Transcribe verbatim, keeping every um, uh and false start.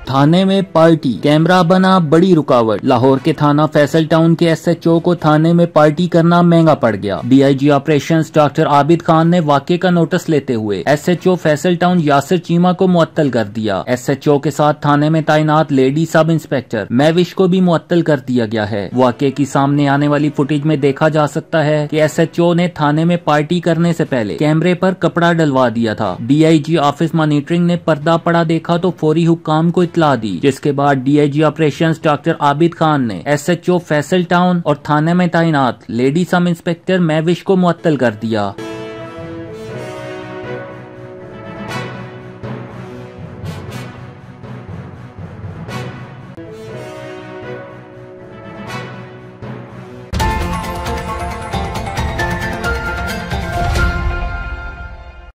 थाने में party, camera बना बड़ी रुकावट। लाहौर के थाना फैसल टाउन के एसएचओ को थाने में पार्टी करना महंगा पड़ गया। DIG operations doctor Abid Khan ने वाकये का नोटिस लेते हुए एसएचओ फैसल टाउन यासिर चीमा को मुअत्तल कर दिया। एसएचओ के साथ थाने में तैनात लेडी सब इंस्पेक्टर महविश को भी मुअत्तल कर दिया गया है। वाकये की सामने आने वाली फुटेज में देखा जा सकता है कि एसएचओ ने थाने में पार्टी करने से पहले कैमरे पर कपड़ा डलवा दिया था। डीआईजी ऑफिस मॉनिटरिंग ने पर्दा पड़ा देखा तो फौरी हुक्काम को इत्तला दी, जिसके बाद DIG operations doctor Abid Khan ने एसएचओ फैसल टाउन और थाने में तैनात लेडी सब इंस्पेक्टर महविश को मुअत्तल कर दिया।